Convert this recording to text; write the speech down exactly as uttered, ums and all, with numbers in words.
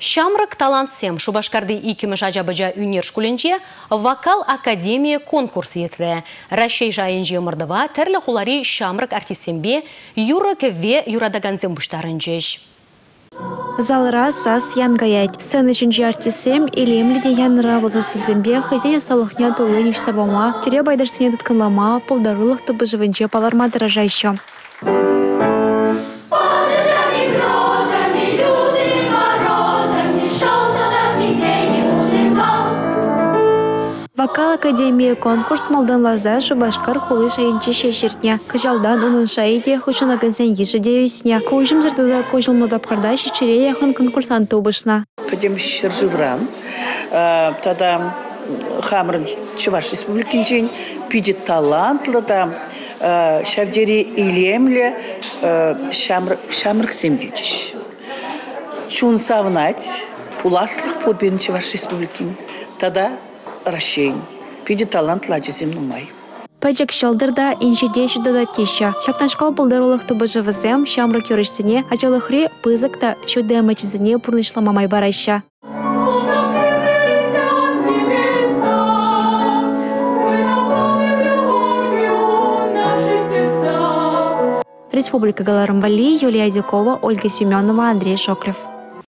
Шамрак талантсем Шубашкарды икимеш ажабыжа үнер шкуленче вокал академия конкурс етре. Рашей жайынжы мырдыва тәрлі хулари шамрак артистсембе юра кеве юрадаганзем буштарынчеш. Залра сас янгаять. Сцены чинчи артистсем илемлиде янра возасызембе хозяйя салахня тулыниш сабама, тюре байдашсене тутканлама, полдарылых табыжывынче паларма дорожайща. Вокал академия конкурс малдан лаза Шубашкар хулы шайынчи шешертня. Кажалдан унын шайыде хучына гэнсен еші деюсня. Кожым зардада кожыл модапқарда шечере яхын конкурсант тобышна. Пойдем шерживран. Тогда хамрын Чуваш республикин пидет талантлы да шавдери илемле шамрак семдечиш. Чун савнать пуласлых подбен Чуваш республикин. Тогда Рашень. Пиди талант ладжизем нумай. Паджак шалдырда инжеде шудада тища. Шактаншкал полдыролых тубыжывызем шамрак юрышсене, ачалыхре пызыкта шуде мачызене пурнышламамай барайща. Республика Галарымвали, Юлия Дикова, Ольга Семенова, Андрей Шоклев.